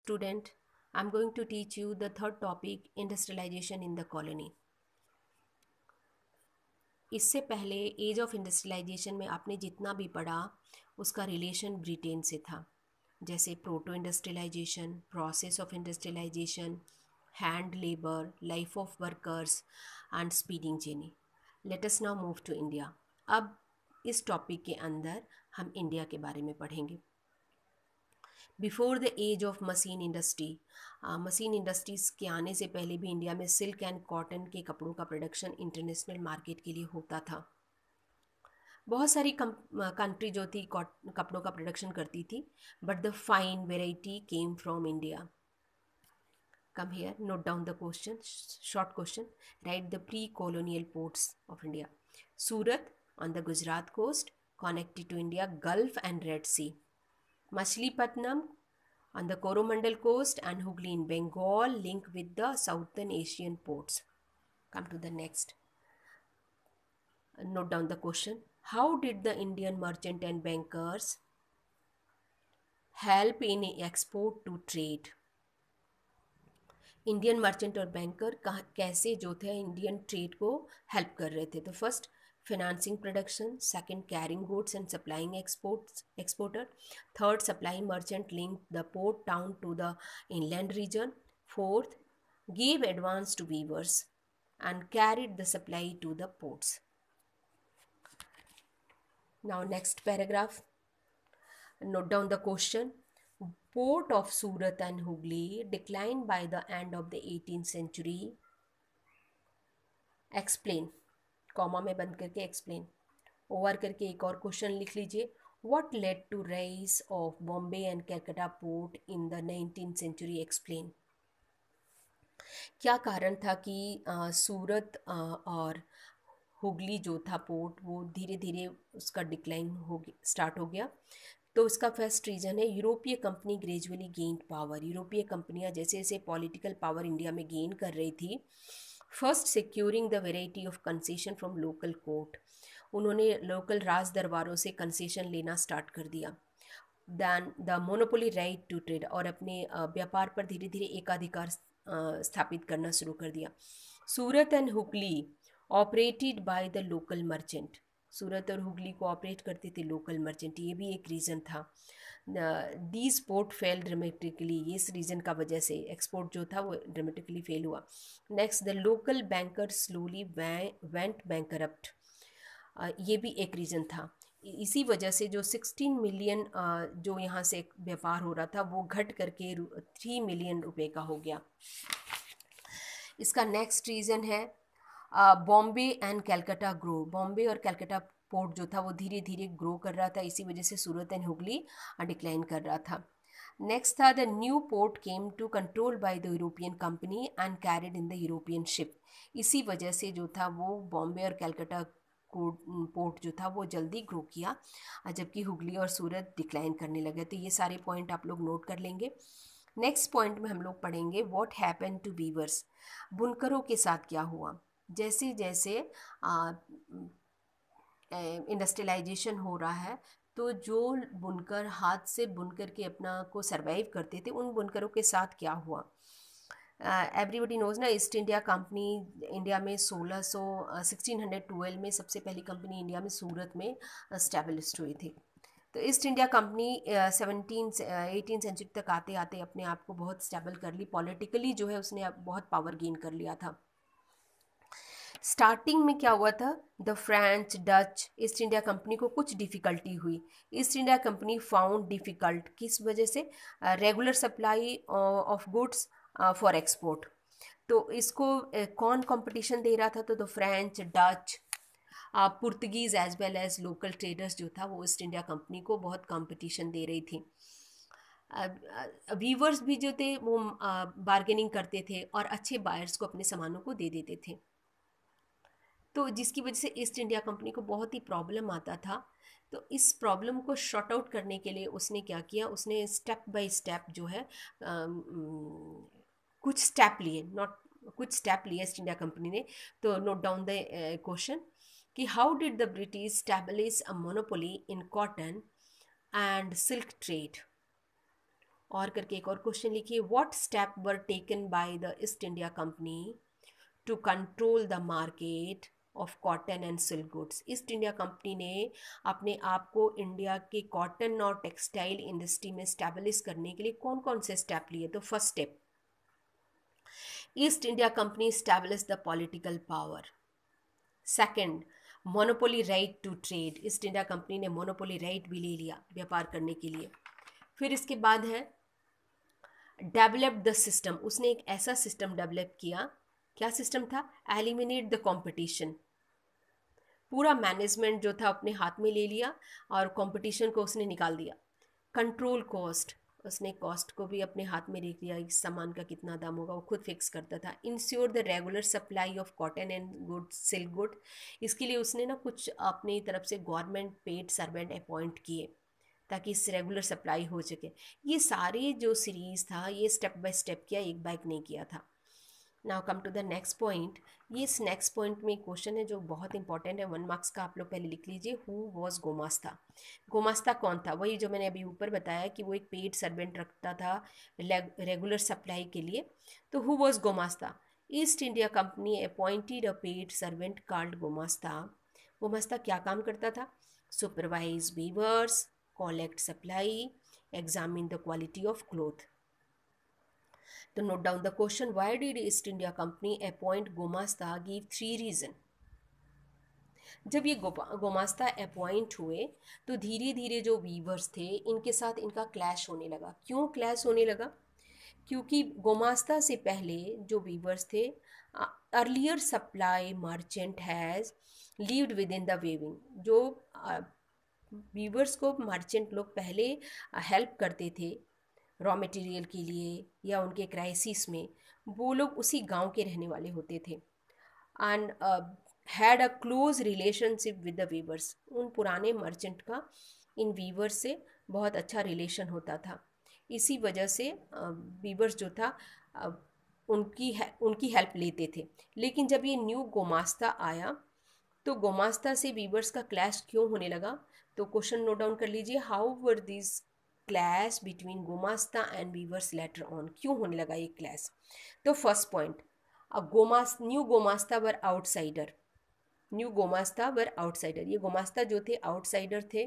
Student, I'm going to teach you the third topic, industrialization in the colony. इससे पहले as of industrialisation में आपने जितना भी पढ़ा उसका रिलेशन ब्रिटेन से था, जैसे proto industrialisation, process of industrialisation, hand labour, life of workers and speeding jenny. Let us now move to India. अब इस टॉपिक के अंदर हम इंडिया के बारे में पढ़ेंगे. Before the age of machine industries के आने से पहले भी इंडिया में सिल्क एंड कॉटन के कपड़ों का प्रोडक्शन इंटरनेशनल मार्केट के लिए होता था. बहुत सारी कंट्री जो थी कपड़ों का प्रोडक्शन करती थी, but the fine variety came from India. Come here, note down the question, short question. Write the pre-colonial ports of India. Surat on the Gujarat coast, connected to India, Gulf and Red Sea. Machilipatnam on the Coromandel coast and Hooghly in Bengal, link with the Southern Asian ports. Come to the next. Note down the question. How did the Indian merchant and bankers help in export to trade? Indian merchant और banker कैसे जो थे Indian trade को help कर रहे थे. तो first, financing production. Second, carrying goods and supplying exporter. Third, supplying merchant linked the port town to the inland region. Fourth, gave advance to weavers and carried the supply to the ports. Now next paragraph, note down the question. Port of Surat and Hooghly declined by the end of the 18th century. Explain. Comma में बंद करके explain. Over करके एक और question लिख लीजिए. What led to rise of Bombay and Calcutta port in the 19th century. Explain. क्या कारण था कि सूरत और हुगली जो था पोर्ट वो धीरे धीरे उसका डिक्लाइन स्टार्ट हो गया. तो उसका फर्स्ट रीज़न है यूरोपीय कंपनी ग्रेजुअली गेन्ड पावर. यूरोपीय कंपनियां जैसे जैसे पॉलिटिकल पावर इंडिया में गेन कर रही थी. First, securing the variety of concession from local court. उन्होंने लोकल राज दरबारों से कंसेशन लेना स्टार्ट कर दिया. Then the monopoly right to trade, और अपने व्यापार पर धीरे धीरे एकाधिकार स्थापित करना शुरू कर दिया. सूरत and Hooghly operated by the local merchant. सूरत और हुगली को ऑपरेट करते थे लोकल मर्चेंट. ये भी एक रीज़न था. These port fell dramatically. इस रीज़न का वजह से एक्सपोर्ट जो था वो ड्रामेटिकली फेल हुआ. Next, the local banker slowly went bankrupt. ये भी एक रीज़न था. इसी वजह से जो 16 मिलियन जो यहाँ से व्यापार हो रहा था वो घट करके 3 मिलियन रुपए का हो गया. इसका नेक्स्ट रीज़न है बॉम्बे एंड कलकत्ता ग्रो. बॉम्बे और कलकत्ता पोर्ट जो था वो धीरे धीरे ग्रो कर रहा था. इसी वजह से सूरत एंड हुगली डिक्लाइन कर रहा था. नेक्स्ट था the new port came to control by the European company and carried in the European ship. इसी वजह से जो था वो बॉम्बे और कलकत्ता पोर्ट जो था वो जल्दी ग्रो किया, जबकि हुगली और सूरत डिक्लाइन करने लगे. तो ये सारे पॉइंट आप लोग नोट कर लेंगे. नेक्स्ट पॉइंट में हम लोग पढ़ेंगे व्हाट हैपन टू वीवर्स. बुनकरों के साथ क्या हुआ. जैसे जैसे इंडस्ट्रियलाइजेशन हो रहा है तो जो बुनकर हाथ से बुनकर के अपना को सरवाइव करते थे उन बुनकरों के साथ क्या हुआ. एवरीबडी नोज ना, ईस्ट इंडिया कंपनी इंडिया में 1612 में सबसे पहली कंपनी इंडिया में सूरत में स्टैब्लिश्ड हुई थी. तो ईस्ट इंडिया कंपनी 18 सेंचुरी तक आते आते अपने आप को बहुत स्टेबल कर ली. पॉलिटिकली जो है उसने बहुत पावर गेन कर लिया था. स्टार्टिंग में क्या हुआ था, the French Dutch East India company को कुछ डिफ़िकल्टी हुई. East India company found difficult किस वजह से, regular supply of goods for export. तो इसको कौन कंपटीशन दे रहा था, तो द फ्रेंच डच पुर्तगीज़ as well as local traders जो था वो ईस्ट इंडिया कंपनी को बहुत कंपटीशन दे रही थी. वीवर्स भी जो थे वो बार्गेनिंग करते थे और अच्छे बायर्स को अपने सामानों को दे देते थे. तो जिसकी वजह से ईस्ट इंडिया कंपनी को बहुत ही प्रॉब्लम आता था. तो इस प्रॉब्लम को शॉर्ट आउट करने के लिए उसने क्या किया, उसने स्टेप बाय स्टेप जो है कुछ स्टेप लिए, नॉट कुछ स्टेप लिए ईस्ट इंडिया कंपनी ने. तो नोट डाउन द क्वेश्चन कि how did the British establish a monopoly in cotton and silk trade. और करके एक और क्वेश्चन लिखिए, what step were taken by the East India company to control the market of cotton and silk goods. East India company ने अपने आप को India के कॉटन और टेक्सटाइल इंडस्ट्री में स्टैब्लिश करने के लिए कौन कौन से स्टेप लिए? तो first step, East India company establish the political power. Second, monopoly right to trade, East India company ने मोनोपोली राइट भी ले लिया व्यापार करने के लिए। फिर इसके बाद है डेवलप द सिस्टम, उसने एक ऐसा सिस्टम डेवलप किया, क्या सिस्टम था? एलिमिनेट द कंपटीशन, पूरा मैनेजमेंट जो था अपने हाथ में ले लिया और कंपटीशन को उसने निकाल दिया। कंट्रोल कॉस्ट, उसने कॉस्ट को भी अपने हाथ में रख लिया, इस सामान का कितना दाम होगा वो खुद फिक्स करता था। Ensure the regular supply of cotton and good silk good, इसके लिए उसने ना कुछ अपनी तरफ से गवर्नमेंट पेड सर्वेंट अपॉइंट किए ताकि इस रेगुलर सप्लाई हो सके। ये सारे जो सीरीज़ था ये स्टेप बाय स्टेप किया, एक बाइक नहीं किया था। Now come to the next point. ये इस नेक्स्ट पॉइंट में क्वेश्चन है जो बहुत इंपॉर्टेंट है, 1 मार्क्स का, आप लोग पहले लिख लीजिए। Who was गोमास्ता? गोमास्ता कौन था? वही जो मैंने अभी ऊपर बताया कि वो एक पेड सर्वेंट रखता था रेगुलर सप्लाई के लिए। तो who was gomastha? East India company appointed a paid servant called gomastha. Gomastha क्या काम करता था? Supervise weavers, collect supply, examine the quality of cloth. तो note down the question, why did East India Company appoint Gomasta? Give 3 reason. जब ये गोमास्ता appoint हुए तो धीरे धीरे जो वीवर्स थे इनके साथ इनका क्लैश होने लगा। क्यों क्लैश होने लगा? क्योंकि गोमास्ता से पहले जो वीवर्स थे, earlier supply merchant has lived with in the weaving, जो वीवर्स को मर्चेंट लोग पहले हेल्प करते थे रॉ मटेरियल के लिए या उनके क्राइसिस में, वो लोग उसी गांव के रहने वाले होते थे and had a close relationship with the weavers. उन पुराने मर्चेंट का इन वीवर्स से बहुत अच्छा रिलेशन होता था। इसी वजह से वीवर्स जो था उनकी हेल्प लेते थे। लेकिन जब ये न्यू गोमास्ता आया तो गोमास्ता से वीवर्स का क्लैश क्यों होने लगा? तो क्वेश्चन नोट डाउन कर लीजिए, how were this clash between gomastha and weavers later on, क्यों होने लगा ये क्लैश? तो first point, new gomastha were outsider, new gomastha were outsider, ये गोमास्ता जो थे आउटसाइडर थे।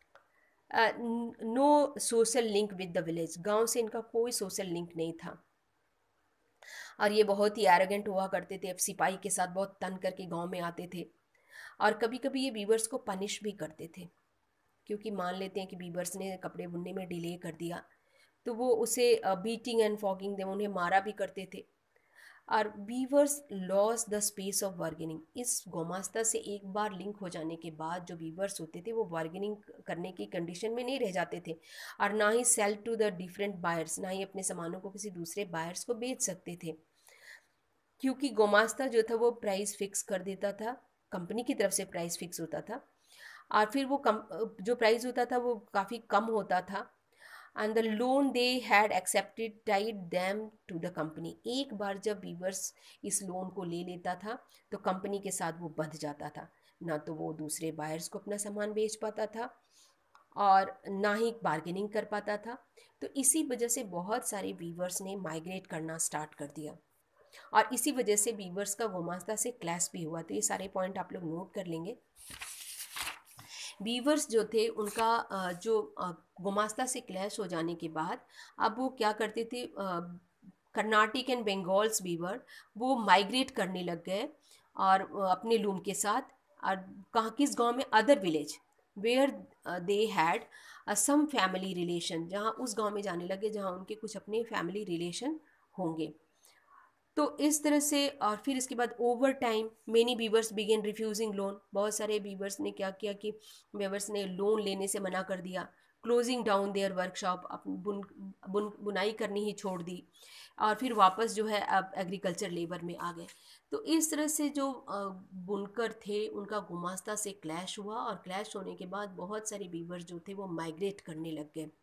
No social link with the village, गांव से इनका कोई सोशल लिंक नहीं था और ये बहुत ही एरोगेंट हुआ करते थे, अब सिपाही के साथ बहुत तन करके गांव में आते थे और कभी कभी ये वीवर्स को पनिश भी करते थे, क्योंकि मान लेते हैं कि वीवर्स ने कपड़े बुनने में डिले कर दिया तो वो उसे बीटिंग एंड फॉगिंग दे उन्हें मारा भी करते थे। और weavers loss the space of bargaining, इस गोमास्ता से एक बार लिंक हो जाने के बाद जो वीवर्स होते थे वो बार्गेनिंग करने की कंडीशन में नहीं रह जाते थे और ना ही sell to the different buyers, ना ही अपने सामानों को किसी दूसरे बायर्स को बेच सकते थे, क्योंकि गोमास्ता जो था वो प्राइस फिक्स कर देता था, कंपनी की तरफ से प्राइस फिक्स होता था और फिर वो जो प्राइस होता था वो काफ़ी कम होता था and the loan they had accepted tied them to the company. एक बार जब वीवर्स इस लोन को ले लेता था तो कंपनी के साथ वो बंध जाता था, ना तो वो दूसरे बायर्स को अपना सामान बेच पाता था और ना ही बार्गेनिंग कर पाता था। तो इसी वजह से बहुत सारे वीवर्स ने माइग्रेट करना स्टार्ट कर दिया और इसी वजह से वीवर्स का गोमास्ता से क्लैश भी हुआ। तो ये सारे पॉइंट आप लोग नोट कर लेंगे। वीवर्स जो थे उनका जो गोमास्ता से क्लैश हो जाने के बाद अब वो क्या करते थे, कर्नाटक एंड बंगाल्स वीवर वो माइग्रेट करने लग गए और अपने लूम के साथ, और कहाँ किस गांव में, other village where they had some family relation, जहाँ उस गांव में जाने लगे जहाँ उनके कुछ अपने फैमिली रिलेशन होंगे। तो इस तरह से और फिर इसके बाद over time many weavers began refusing loan, बहुत सारे वीवर्स ने क्या किया कि वीवर्स ने लोन लेने से मना कर दिया, क्लोजिंग डाउन देयर वर्कशॉप, बुनाई करनी ही छोड़ दी और फिर वापस जो है अब एग्रीकल्चर लेबर में आ गए। तो इस तरह से जो बुनकर थे उनका गुमास्ता से क्लैश हुआ और क्लैश होने के बाद बहुत सारे वीवर्स जो थे वो माइग्रेट करने लग गए।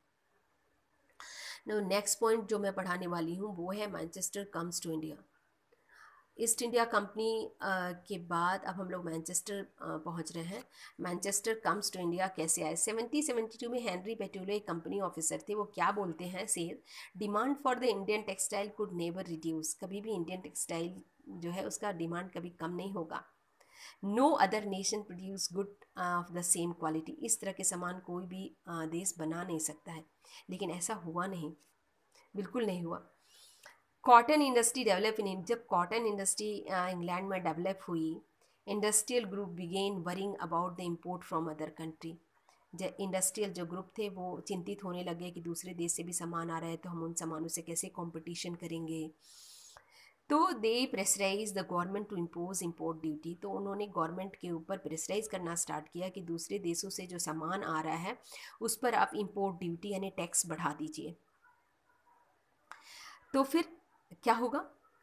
नेक्स्ट पॉइंट जो मैं पढ़ाने वाली हूँ वो है Manchester comes to India. East India company के बाद अब हम लोग मैनचेस्टर पहुंच रहे हैं। मैनचेस्टर कम्स टू इंडिया कैसे आए? 1772 में हेनरी पेट्यूलो एक कंपनी ऑफिसर थे। वो क्या बोलते हैं? Sale demand for the Indian textile could never reduce. कभी भी इंडियन टेक्सटाइल जो है उसका डिमांड कभी कम नहीं होगा। No other nation produce good of the same quality. इस तरह के सामान कोई भी देश बना नहीं सकता है, लेकिन ऐसा हुआ नहीं, बिल्कुल नहीं हुआ। कॉटन इंडस्ट्री डेवलप इन, जब कॉटन इंडस्ट्री इंग्लैंड में डेवलप हुई, industrial group began worrying about the import from other country. जब इंडस्ट्रियल जो ग्रुप थे वो चिंतित होने लगे कि दूसरे देश से भी सामान आ रहा है तो हम उन सामानों से कैसे कंपटीशन करेंगे। तो they pressurize the government to impose import duty. तो उन्होंने गवर्नमेंट के ऊपर प्रेशराइज करना स्टार्ट किया कि दूसरे देशों से जो सामान आ रहा है उस पर आप इम्पोर्ट ड्यूटी यानी टैक्स बढ़ा दीजिए। तो फिर क्या होगा?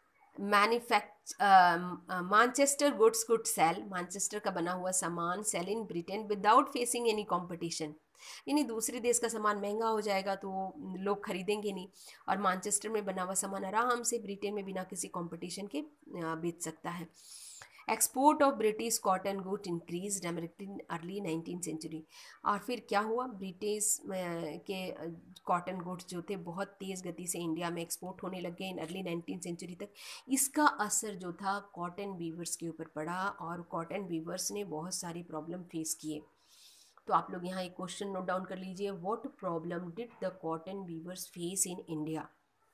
Manchester goods could sell, Manchester का बना हुआ सामान sell in Britain without facing any competition. यानी दूसरे देश का सामान महंगा हो जाएगा तो लोग खरीदेंगे नहीं, और मैनचेस्टर में बना हुआ सामान आराम से ब्रिटेन में बिना किसी कंपटीशन के बेच सकता है। Export of British cotton good increase dramatically in early 19th century. और फिर क्या हुआ? ब्रिटिश के कॉटन गुड्स जो थे बहुत तेज़ गति से इंडिया में एक्सपोर्ट होने लग गए इन अर्ली 19th सेंचुरी तक। इसका असर जो था कॉटन वीवर्स के ऊपर पड़ा, और कॉटन वीवर्स ने बहुत सारी प्रॉब्लम फेस किए। तो आप लोग यहाँ एक क्वेश्चन नोट डाउन कर लीजिए, what problem did the cotton weavers face in India?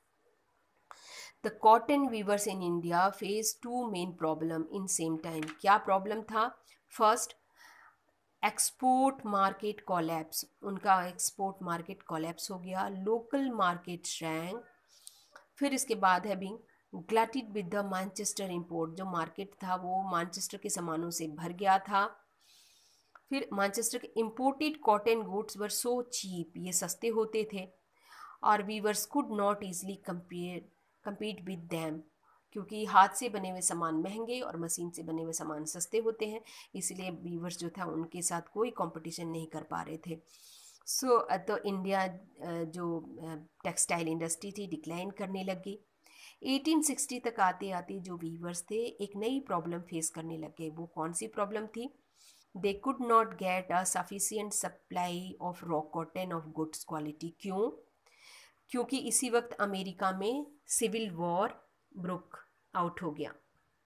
The cotton weavers in India face two main problem in same time. क्या प्रॉब्लम था? फर्स्ट, एक्सपोर्ट मार्केट कोलैप्स, उनका एक्सपोर्ट मार्केट कोलैप्स हो गया। Local market shrank. फिर इसके बाद है being glutted with the Manchester import, जो मार्केट था वो मैनचेस्टर के सामानों से भर गया था। फिर मैनचेस्टर के imported cotton goods were so cheap, ये सस्ते होते थे, और weavers could not easily compete with them, क्योंकि हाथ से बने हुए सामान महंगे और मशीन से बने हुए सामान सस्ते होते हैं, इसलिए वीवर्स जो था उनके साथ कोई कंपटीशन नहीं कर पा रहे थे। तो इंडिया जो टेक्सटाइल इंडस्ट्री थी डिक्लाइन करने लगी। 1860 तक आते आते जो वीवर्स थे एक नई प्रॉब्लम फेस करने लगे। वो कौन सी प्रॉब्लम थी? They could not get a sufficient supply of raw cotton of goods quality. क्यों? क्योंकि इसी वक्त अमेरिका में सिविल वॉर ब्रुक आउट हो गया।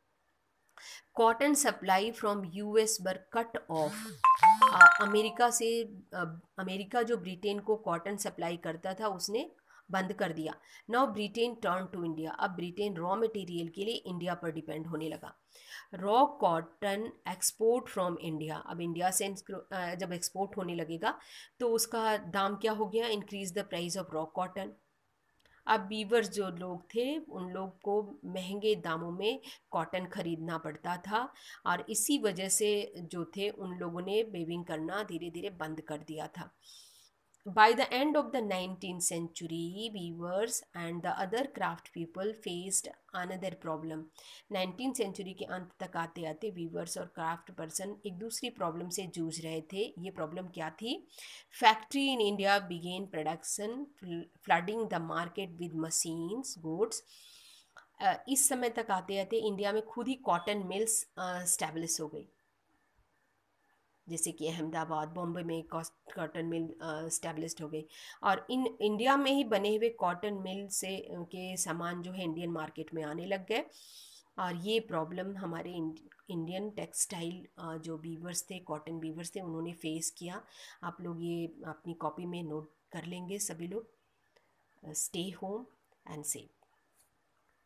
Cotton supply from US were cut off. America जो ब्रिटेन को कॉटन सप्लाई करता था उसने बंद कर दिया। Now Britain turn to India. अब ब्रिटेन रॉ मटेरियल के लिए इंडिया पर डिपेंड होने लगा। Raw cotton export from India, अब इंडिया से जब एक्सपोर्ट होने लगेगा तो उसका दाम क्या हो गया? Increase the price of raw cotton. अब वीवर्स जो लोग थे उन लोग को महंगे दामों में कॉटन खरीदना पड़ता था, और इसी वजह से जो थे उन लोगों ने वेविंग करना धीरे धीरे बंद कर दिया था। By the end of the 19th century, weavers and the other craft people faced another problem. 19th century के अंत तक आते आते वीवर्स और क्राफ्ट पर्सन एक दूसरी प्रॉब्लम से जूझ रहे थे। ये प्रॉब्लम क्या थी? Factory in India began production flooding the market with machines goods. इस समय तक आते आते इंडिया में खुद ही कॉटन मिल्स स्टैब्लिश हो गई, जैसे कि अहमदाबाद, बॉम्बे में कॉटन मिल स्टैब्लिश्ड हो गई, और इन इंडिया में ही बने हुए कॉटन मिल से के सामान जो है इंडियन मार्केट में आने लग गए। और ये प्रॉब्लम हमारे इंडियन टेक्सटाइल जो वीवर्स थे, कॉटन वीवर्स थे, उन्होंने फेस किया। आप लोग ये अपनी कॉपी में नोट कर लेंगे सभी लोग। Stay home and safe.